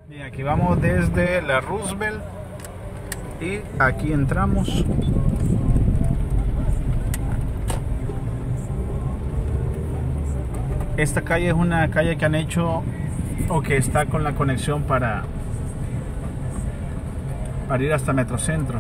Bien, aquí vamos desde la Roosevelt y aquí entramos. Esta calle es una calle que han hecho o que está con la conexión para ir hasta Metrocentro.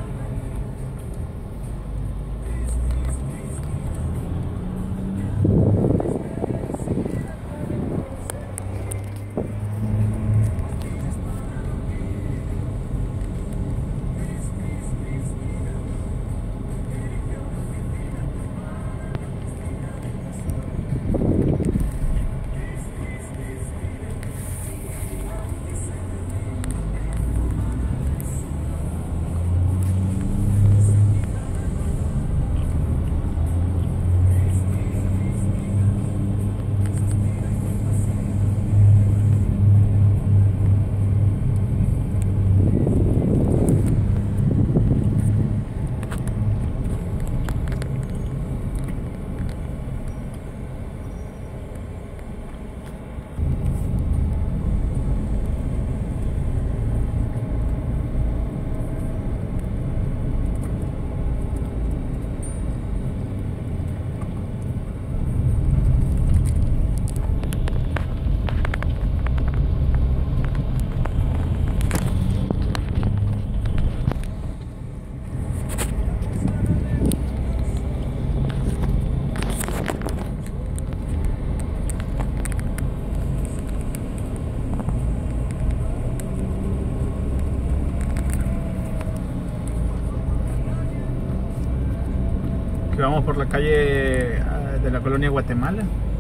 Que vamos por la calle de la colonia Guatemala.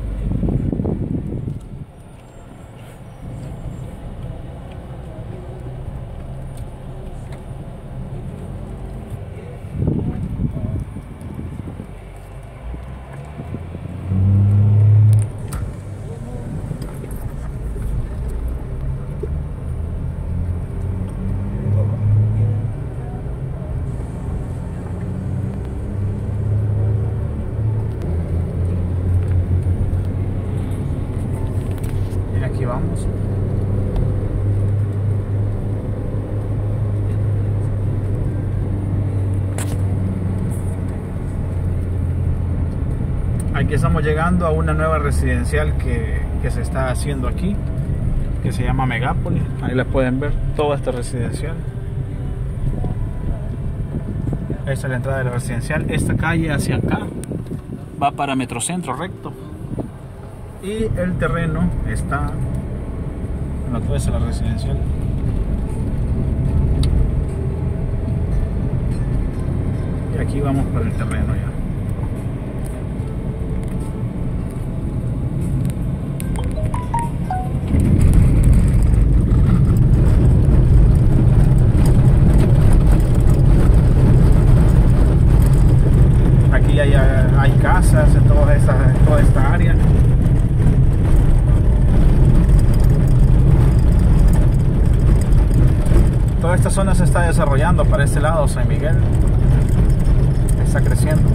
Aquí vamos. Aquí estamos llegando a una nueva residencial que se está haciendo aquí, que se llama Megápolis. Ahí la pueden ver, toda esta residencial. Esta es la entrada de la residencial. Esta calle hacia acá va para Metrocentro recto. Y el terreno está en la toda la residencial. Y aquí vamos por el terreno ya. Aquí hay casas en toda esta área. Toda esta zona se está desarrollando para este lado. San Miguel está creciendo.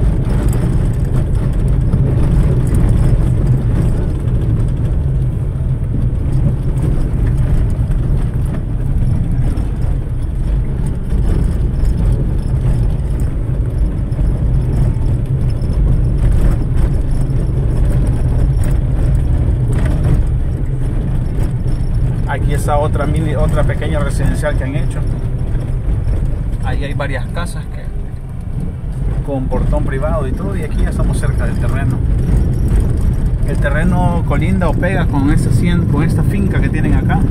Aquí está otra pequeña residencial que han hecho. Ahí hay varias casas con portón privado y todo, y aquí ya estamos cerca del terreno. El terreno colinda o pega con esta finca que tienen acá.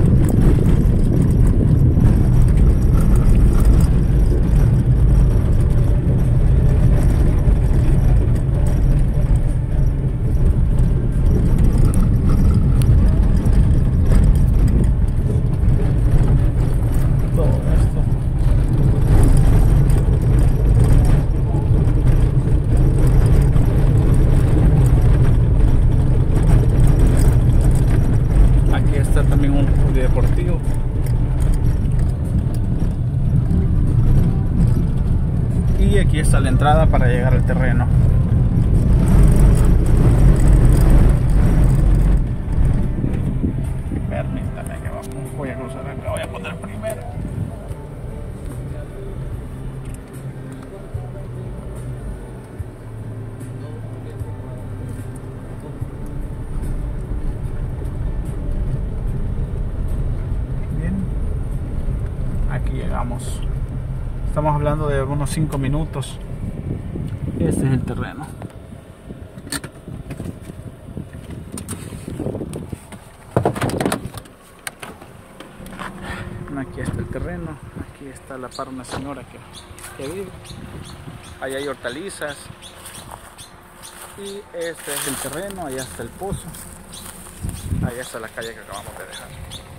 También un polideportivo. Y aquí está la entrada para llegar al terreno. Permítame que Voy a cruzar acá, voy a poner primero. Bien, aquí llegamos. Estamos hablando de unos 5 minutos. Este es el terreno. Aquí está el terreno, aquí está la par una señora que vive, ahí hay hortalizas y este es el terreno, allá está el pozo, allá está la calle que acabamos de dejar.